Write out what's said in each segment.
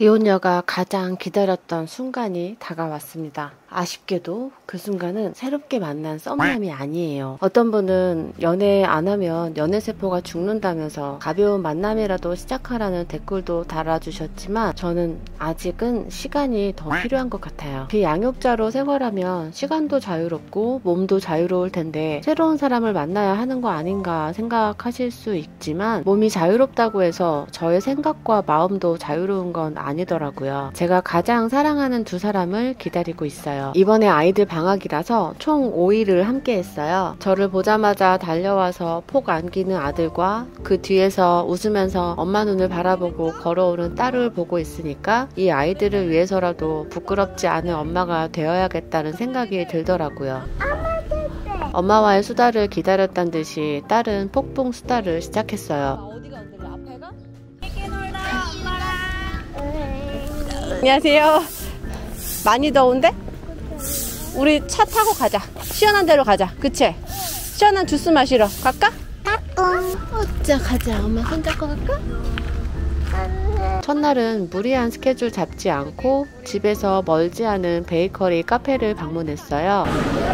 이혼녀가 가장 기다렸던 순간이 다가왔습니다. 아쉽게도 그 순간은 새롭게 만난 썸남이 아니에요. 어떤 분은 연애 안 하면 연애세포가 죽는다면서 가벼운 만남이라도 시작하라는 댓글도 달아주셨지만 저는 아직은 시간이 더 필요한 것 같아요. 비양육자로 생활하면 시간도 자유롭고 몸도 자유로울 텐데 새로운 사람을 만나야 하는 거 아닌가 생각하실 수 있지만 몸이 자유롭다고 해서 저의 생각과 마음도 자유로운 건 아니더라고요. 제가 가장 사랑하는 두 사람을 기다리고 있어요. 이번에 아이들 방학이라서 총 5일을 함께 했어요. 저를 보자마자 달려와서 폭 안기는 아들과 그 뒤에서 웃으면서 엄마 눈을 바라보고 걸어오는 딸을 보고 있으니까 이 아이들을 위해서라도 부끄럽지 않은 엄마가 되어야겠다는 생각이 들더라고요. 엄마와의 수다를 기다렸단 듯이 딸은 폭풍 수다를 시작했어요. 안녕하세요. 많이 더운데? 우리 차 타고 가자. 시원한 데로 가자. 그치? 시원한 주스 마시러 갈까? 자 가자. 엄마 손잡고 갈까? 첫날은 무리한 스케줄 잡지 않고 집에서 멀지 않은 베이커리 카페를 방문했어요.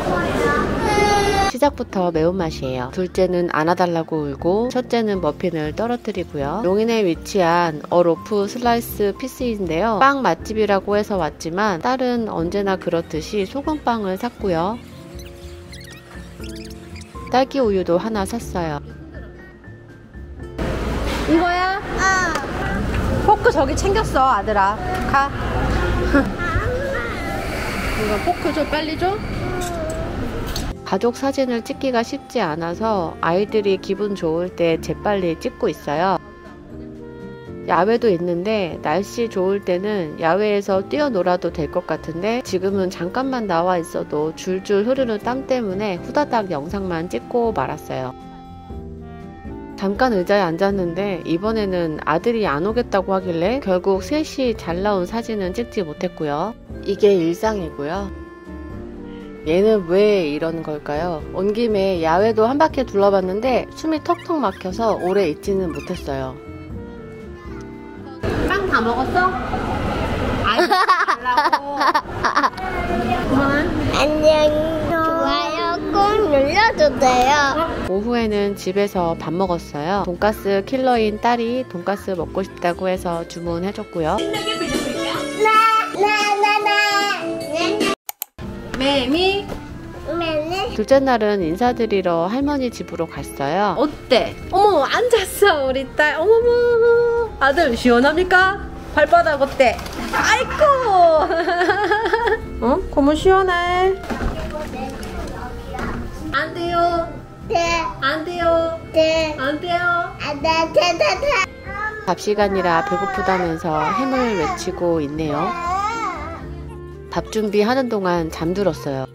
시작부터 매운맛이에요. 둘째는 안아달라고 울고 첫째는 머핀을 떨어뜨리고요. 용인에 위치한 어로프 슬라이스 피스인데요. 빵 맛집이라고 해서 왔지만 딸은 언제나 그렇듯이 소금빵을 샀고요. 딸기 우유도 하나 샀어요. 이거야? 포크 저기 챙겼어 아들아. 가. 이거 포크 좀 빨리 줘. 가족 사진을 찍기가 쉽지 않아서 아이들이 기분 좋을 때 재빨리 찍고 있어요. 야외도 있는데 날씨 좋을 때는 야외에서 뛰어놀아도 될 것 같은데 지금은 잠깐만 나와 있어도 줄줄 흐르는 땀 때문에 후다닥 영상만 찍고 말았어요. 잠깐 의자에 앉았는데 이번에는 아들이 안 오겠다고 하길래 결국 셋이 잘 나온 사진은 찍지 못했고요. 이게 일상이고요. 얘는 왜 이러는 걸까요? 온 김에 야외도 한 바퀴 둘러봤는데 숨이 턱턱 막혀서 오래 있지는 못했어요. 빵 다 먹었어? 아니, 달라고. 안녕. 좋아요 꼭 눌러주세요. 오후에는 집에서 밥 먹었어요. 돈가스 킬러인 딸이 돈가스 먹고 싶다고 해서 주문해줬고요. 매미. 둘째 날은 인사드리러 할머니 집으로 갔어요. 어때? 어머 앉았어 우리 딸. 어머머 아들 시원합니까? 발바닥 어때? 아이고. 어? 고무 시원해. 안 돼요. 네. 안 돼요. 네. 안 돼요. 밥 시간이라 배고프다면서 햄을 외치고 있네요. 밥 준비하는 동안 잠들었어요.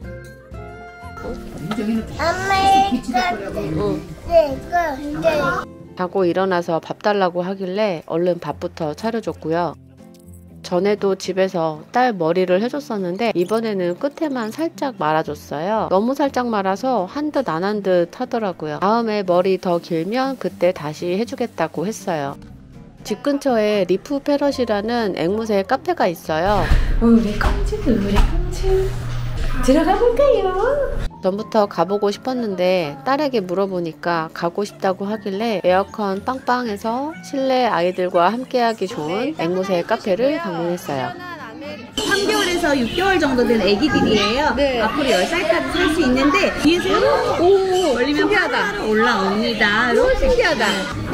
자고 일어나서 밥 달라고 하길래 얼른 밥부터 차려줬고요. 전에도 집에서 딸 머리를 해줬었는데 이번에는 끝에만 살짝 말아줬어요. 너무 살짝 말아서 한 듯 안 한 듯 하더라고요. 다음에 머리 더 길면 그때 다시 해주겠다고 했어요. 집 근처에 리프 패럿이라는 앵무새 카페가 있어요. 우리 꽁치 들어가 볼까요? 전부터 가보고 싶었는데 딸에게 물어보니까 가고 싶다고 하길래 에어컨 빵빵해서 실내 아이들과 함께하기 좋은 앵무새 카페를 방문했어요. 3개월에서 6개월 정도 된 애기들이에요. 네. 앞으로 10살까지 살 수 있는데 뒤에서 오 올리면 신기하다. 올라옵니다. 너무 신기하다.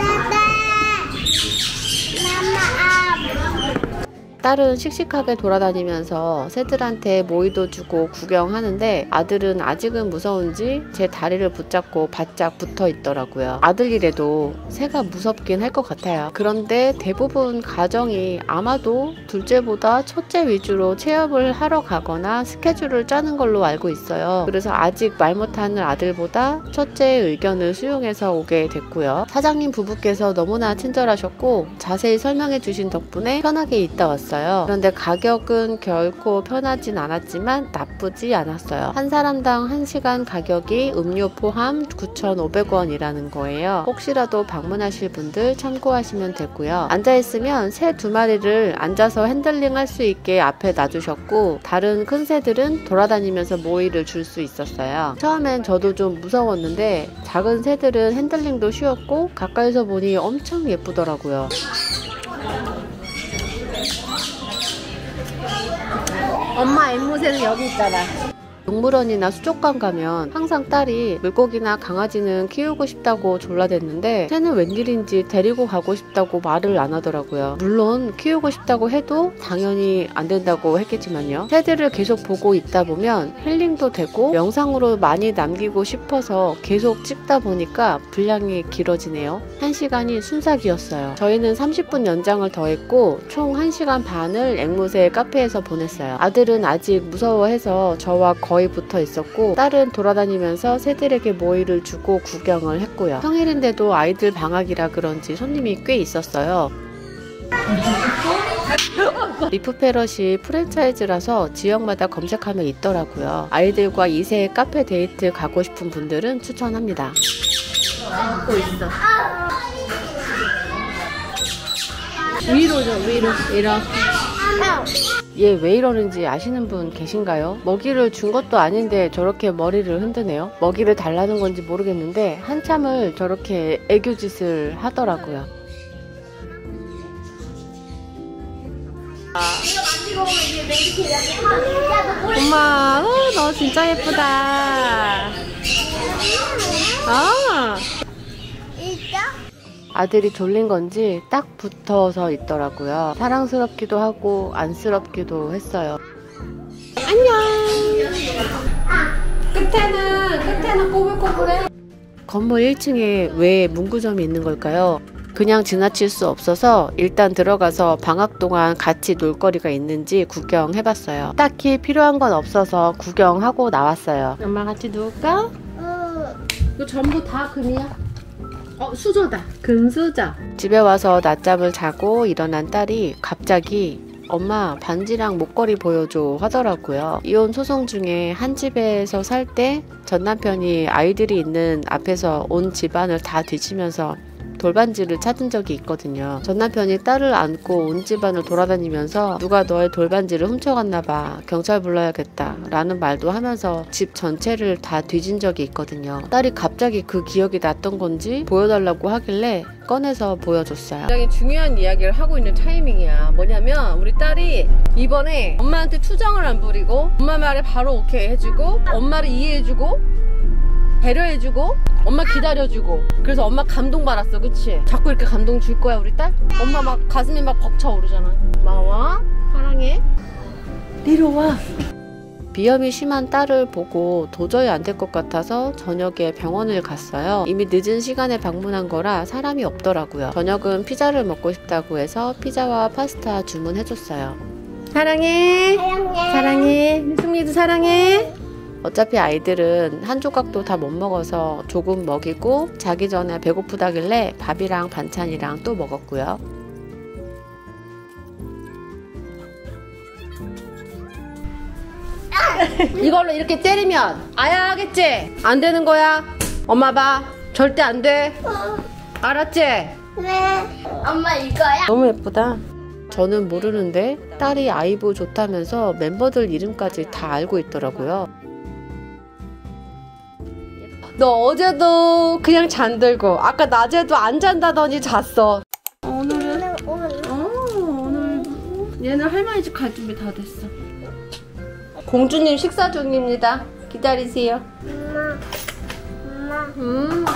딸은 씩씩하게 돌아다니면서 새들한테 모이도 주고 구경하는데 아들은 아직은 무서운지 제 다리를 붙잡고 바짝 붙어 있더라고요. 아들 일에도 새가 무섭긴 할 것 같아요. 그런데 대부분 가정이 아마도 둘째보다 첫째 위주로 체험을 하러 가거나 스케줄을 짜는 걸로 알고 있어요. 그래서 아직 말 못하는 아들보다 첫째의 의견을 수용해서 오게 됐고요. 사장님 부부께서 너무나 친절하셨고 자세히 설명해 주신 덕분에 편하게 있다 왔어요. 있었어요. 그런데 가격은 결코 편하진 않았지만 나쁘지 않았어요. 한 사람당 1시간 가격이 음료 포함 9,500원이라는 거예요. 혹시라도 방문하실 분들 참고하시면 되고요. 앉아있으면 새 2마리를 앉아서 핸들링 할 수 있게 앞에 놔주셨고 다른 큰 새들은 돌아다니면서 모이를 줄 수 있었어요. 처음엔 저도 좀 무서웠는데 작은 새들은 핸들링도 쉬웠고 가까이서 보니 엄청 예쁘더라고요. 엄마 앵무새는 여기 있잖아. 동물원이나 수족관 가면 항상 딸이 물고기나 강아지는 키우고 싶다고 졸라댔는데 새는 웬일인지 데리고 가고 싶다고 말을 안 하더라고요. 물론 키우고 싶다고 해도 당연히 안 된다고 했겠지만요. 새들을 계속 보고 있다 보면 힐링도 되고 영상으로 많이 남기고 싶어서 계속 찍다 보니까 분량이 길어지네요. 1시간이 순삭이었어요. 저희는 30분 연장을 더했고 총 1시간 반을 앵무새 카페에서 보냈어요. 아들은 아직 무서워해서 저와 거의 붙어 있었고 딸은 돌아다니면서 새들에게 모이를 주고 구경을 했고요. 평일인데도 아이들 방학이라 그런지 손님이 꽤 있었어요. 리프 패럿이 프랜차이즈라서 지역마다 검색하면 있더라고요. 아이들과 2세 카페 데이트 가고 싶은 분들은 추천합니다. 또 있어. 위로죠, 위로. 이렇게. 얘 왜 이러는지 아시는 분 계신가요? 먹이를 준 것도 아닌데 저렇게 머리를 흔드네요. 먹이를 달라는 건지 모르겠는데 한참을 저렇게 애교짓을 하더라고요. 엄마, 너 진짜 예쁘다. 아들이 졸린 건지 딱 붙어서 있더라고요. 사랑스럽기도 하고 안쓰럽기도 했어요. 안녕. 끝에는 꼬불꼬불해. 건물 1층에 왜 문구점이 있는 걸까요? 그냥 지나칠 수 없어서 일단 들어가서 방학 동안 같이 놀거리가 있는지 구경해봤어요. 딱히 필요한 건 없어서 구경하고 나왔어요. 엄마 같이 놀까? 이거 전부 다 금이야? 수저다. 금수저. 집에 와서 낮잠을 자고 일어난 딸이 갑자기 엄마 반지랑 목걸이 보여줘 하더라고요. 이혼 소송 중에 한 집에서 살 때 전 남편이 아이들이 있는 앞에서 온 집안을 다 뒤지면서 돌반지를 찾은 적이 있거든요. 전 남편이 딸을 안고 온 집안을 돌아다니면서 누가 너의 돌반지를 훔쳐갔나봐, 경찰 불러야겠다 라는 말도 하면서 집 전체를 다 뒤진 적이 있거든요. 딸이 갑자기 그 기억이 났던 건지 보여달라고 하길래 꺼내서 보여줬어요. 굉장히 중요한 이야기를 하고 있는 타이밍이야. 뭐냐면 우리 딸이 이번에 엄마한테 투정을 안 부리고 엄마 말에 바로 오케이 해주고 엄마를 이해해주고 배려해주고 엄마 기다려주고 그래서 엄마 감동받았어. 그치? 자꾸 이렇게 감동 줄 거야 우리 딸? 엄마 막 가슴이 막 벅차오르잖아. 고마워. 사랑해. 내려와. 비염이 심한 딸을 보고 도저히 안 될 것 같아서 저녁에 병원을 갔어요. 이미 늦은 시간에 방문한 거라 사람이 없더라고요. 저녁은 피자를 먹고 싶다고 해서 피자와 파스타 주문해줬어요. 사랑해. 사랑해. 승리도 사랑해. 어차피 아이들은 한 조각도 다 못 먹어서 조금 먹이고 자기 전에 배고프다길래 밥이랑 반찬이랑 또 먹었고요. 이걸로 이렇게 때리면 아야 하겠지? 안 되는 거야. 엄마 봐. 절대 안 돼. 알았지? 네. 엄마 이거야? 너무 예쁘다. 저는 모르는데 딸이 아이브 좋다면서 멤버들 이름까지 다 알고 있더라고요. 너 어제도 그냥 잠들고 아까 낮에도 안 잔다더니 잤어. 오늘 얘는 할머니 집 갈 준비 다 됐어. 공주님 식사 중입니다. 기다리세요. 엄마.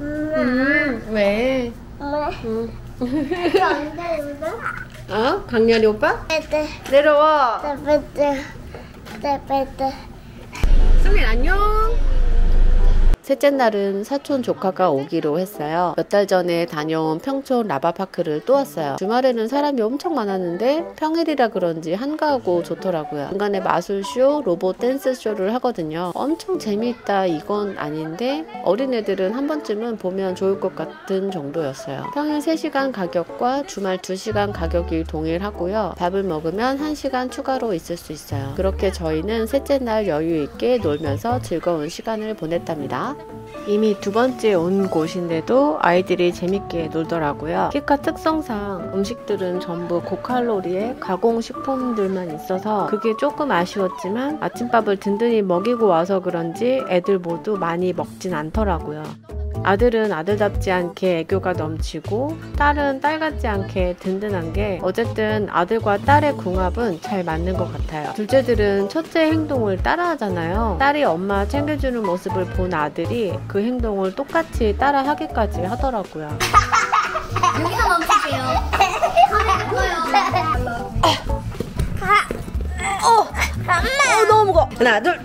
왜? 엄마. 이거 안 되는데? 강렬이 오빠? 네. 내려와. 네. 승민 안녕. 셋째 날은 사촌 조카가 오기로 했어요. 몇 달 전에 다녀온 평촌 라바파크를 또 왔어요. 주말에는 사람이 엄청 많았는데 평일이라 그런지 한가하고 좋더라고요. 중간에 마술쇼, 로봇 댄스쇼를 하거든요. 엄청 재미있다 이건 아닌데 어린애들은 한 번쯤은 보면 좋을 것 같은 정도였어요. 평일 3시간 가격과 주말 2시간 가격이 동일하고요. 밥을 먹으면 1시간 추가로 있을 수 있어요. 그렇게 저희는 셋째 날 여유 있게 놀면서 즐거운 시간을 보냈답니다. 이미 2번째 온 곳인데도 아이들이 재밌게 놀더라고요. 키카 특성상 음식들은 전부 고칼로리의 가공식품들만 있어서 그게 조금 아쉬웠지만 아침밥을 든든히 먹이고 와서 그런지 애들 모두 많이 먹진 않더라고요. 아들은 아들답지 않게 애교가 넘치고 딸은 딸 같지 않게 든든한 게 어쨌든 아들과 딸의 궁합은 잘 맞는 것 같아요. 둘째들은 첫째 행동을 따라하잖아요. 딸이 엄마 챙겨주는 모습을 본 아들이 그 행동을 똑같이 따라하기까지 하더라고요. 여기서 멈추세요. 너무 무거워. 하나, 둘.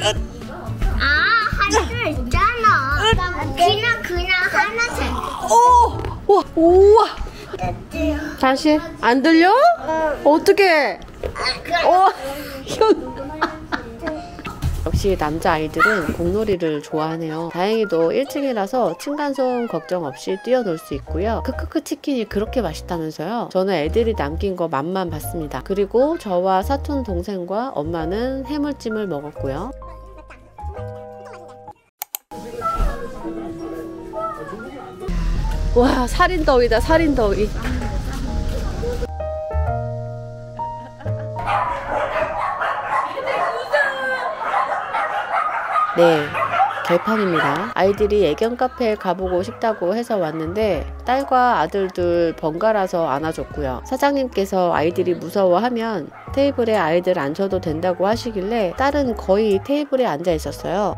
할 수 있잖아. 그냥 하나씩. 우와, 우와. 다시 안 들려? 어떡해? 역시 남자아이들은 공놀이를 좋아하네요. 다행히도 1층이라서 층간소음 걱정 없이 뛰어놀 수 있고요. 크크크 치킨이 그렇게 맛있다면서요. 저는 애들이 남긴 거 맛만 봤습니다. 그리고 저와 사촌 동생과 엄마는 해물찜을 먹었고요. 와, 살인더위다, 살인더위. 네, 개판입니다. 아이들이 애견 카페에 가보고 싶다고 해서 왔는데 딸과 아들들 번갈아서 안아줬고요. 사장님께서 아이들이 무서워하면 테이블에 아이들 앉혀도 된다고 하시길래 딸은 거의 테이블에 앉아 있었어요.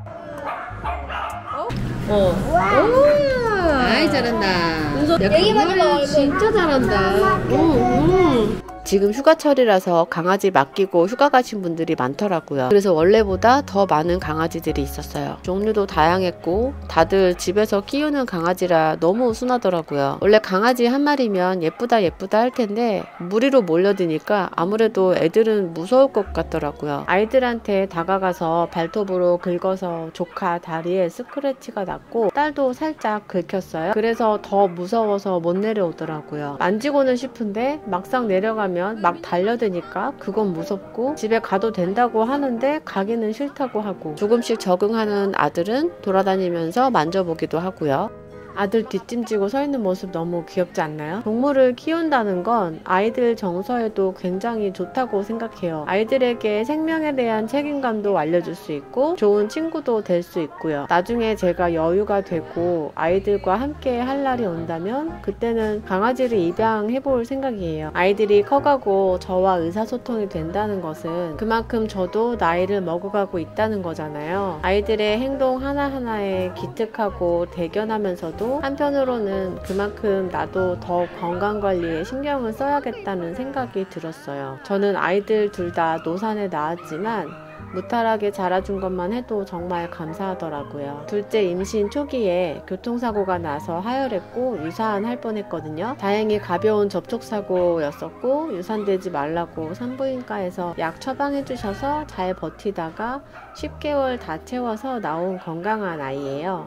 아이 잘한다. 여기 봐도 진짜 잘한다. 지금 휴가철이라서 강아지 맡기고 휴가 가신 분들이 많더라고요. 그래서 원래보다 더 많은 강아지들이 있었어요. 종류도 다양했고 다들 집에서 키우는 강아지라 너무 순하더라고요. 원래 강아지 한 마리면 예쁘다 예쁘다 할 텐데 무리로 몰려드니까 아무래도 애들은 무서울 것 같더라고요. 아이들한테 다가가서 발톱으로 긁어서 조카 다리에 스크래치가 났고 딸도 살짝 긁혔어요. 그래서 더 무서워서 못 내려오더라고요. 만지고는 싶은데 막상 내려가면 막 달려드니까 그건 무섭고 집에 가도 된다고 하는데 가기는 싫다고 하고 조금씩 적응하는 아들은 돌아다니면서 만져보기도 하고요. 아들 뒷짐지고 서 있는 모습 너무 귀엽지 않나요? 동물을 키운다는 건 아이들 정서에도 굉장히 좋다고 생각해요. 아이들에게 생명에 대한 책임감도 알려줄 수 있고 좋은 친구도 될 수 있고요. 나중에 제가 여유가 되고 아이들과 함께 할 날이 온다면 그때는 강아지를 입양해볼 생각이에요. 아이들이 커가고 저와 의사소통이 된다는 것은 그만큼 저도 나이를 먹어가고 있다는 거잖아요. 아이들의 행동 하나하나에 기특하고 대견하면서도 한편으로는 그만큼 나도 더 건강관리에 신경을 써야겠다는 생각이 들었어요. 저는 아이들 둘 다 노산에 낳았지만 무탈하게 자라준 것만 해도 정말 감사하더라고요. 둘째 임신 초기에 교통사고가 나서 하혈했고 유산할 뻔했거든요. 다행히 가벼운 접촉사고였었고 유산되지 말라고 산부인과에서 약 처방해주셔서 잘 버티다가 10개월 다 채워서 나온 건강한 아이예요.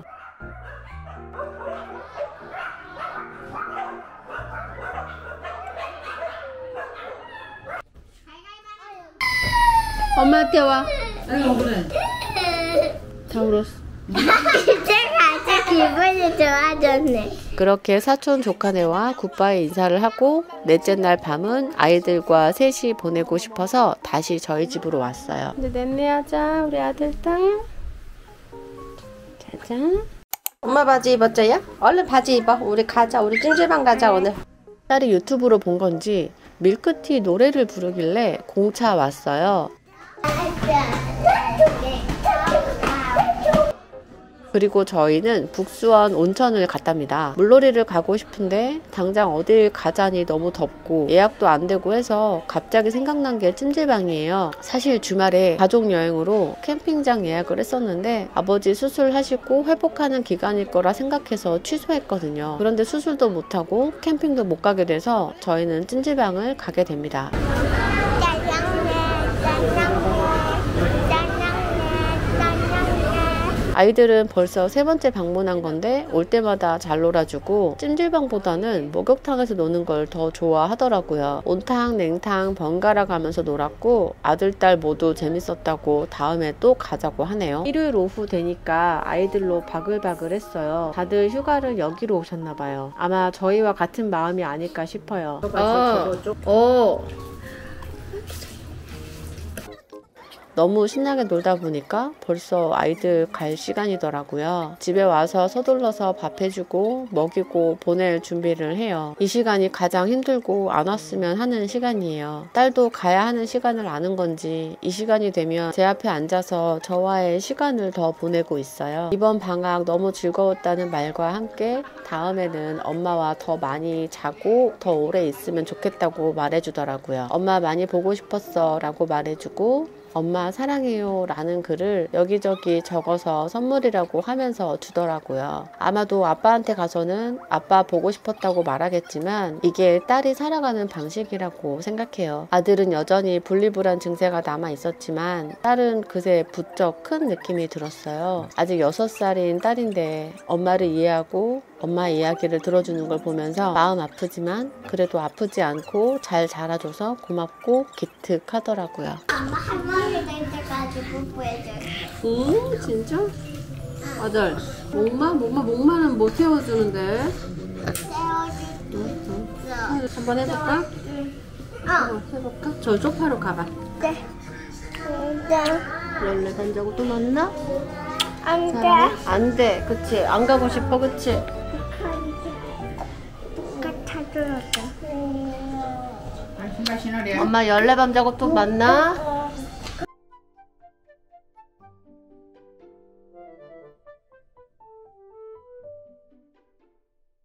엄마한테 와. 아이고 그래. 다 울었어. 제가 기분이 좋아졌네. 그렇게 사촌 조카네와 굿바이 인사를 하고 넷째 날 밤은 아이들과 셋이 보내고 싶어서 다시 저희 집으로 왔어요. 이제 넷내하자 우리 아들 딸. 짜잔. 엄마 바지 입었죠야? 얼른 바지 입어. 우리 가자. 우리 찜질방 가자 오늘. 딸이 유튜브로 본 건지 밀크티 노래를 부르길래 공차 왔어요. 그리고 저희는 북수원 온천을 갔답니다. 물놀이를 가고 싶은데 당장 어딜 가자니 너무 덥고 예약도 안 되고 해서 갑자기 생각난 게 찜질방이에요. 사실 주말에 가족 여행으로 캠핑장 예약을 했었는데 아버지 수술하시고 회복하는 기간일 거라 생각해서 취소했거든요. 그런데 수술도 못하고 캠핑도 못 가게 돼서 저희는 찜질방을 가게 됩니다. 아이들은 벌써 3번째 방문한 건데 올 때마다 잘 놀아주고 찜질방보다는 목욕탕에서 노는 걸 더 좋아하더라고요. 온탕, 냉탕 번갈아 가면서 놀았고 아들, 딸 모두 재밌었다고 다음에 또 가자고 하네요. 일요일 오후 되니까 아이들로 바글바글 했어요. 다들 휴가를 여기로 오셨나봐요. 아마 저희와 같은 마음이 아닐까 싶어요. 너무 신나게 놀다 보니까 벌써 아이들 갈 시간이더라고요. 집에 와서 서둘러서 밥 해주고 먹이고 보낼 준비를 해요. 이 시간이 가장 힘들고 안 왔으면 하는 시간이에요. 딸도 가야 하는 시간을 아는 건지 이 시간이 되면 제 앞에 앉아서 저와의 시간을 더 보내고 있어요. 이번 방학 너무 즐거웠다는 말과 함께 다음에는 엄마와 더 많이 자고 더 오래 있으면 좋겠다고 말해주더라고요. 엄마 많이 보고 싶었어 라고 말해주고 엄마 사랑해요 라는 글을 여기저기 적어서 선물이라고 하면서 주더라고요. 아마도 아빠한테 가서는 아빠 보고 싶었다고 말하겠지만 이게 딸이 살아가는 방식이라고 생각해요. 아들은 여전히 분리불안 증세가 남아 있었지만 딸은 그새 부쩍 큰 느낌이 들었어요. 아직 6살인 딸인데 엄마를 이해하고 엄마 이야기를 들어주는 걸 보면서 마음 아프지만 그래도 아프지 않고 잘 자라줘서 고맙고 기특하더라고요. 엄마 할머니 될 때까지 뽀뽀해줘. 진짜? 아들 목마는 못 태워주는데 세워줄 한번 해볼까? 해볼까? 저 소파로 가봐. 때. 연례 단자고 또 넣나? 안 돼. 안 돼. 그치? 안 가고 싶어. 그치? 타들었어. 엄마 연례밤 자고 또 만나?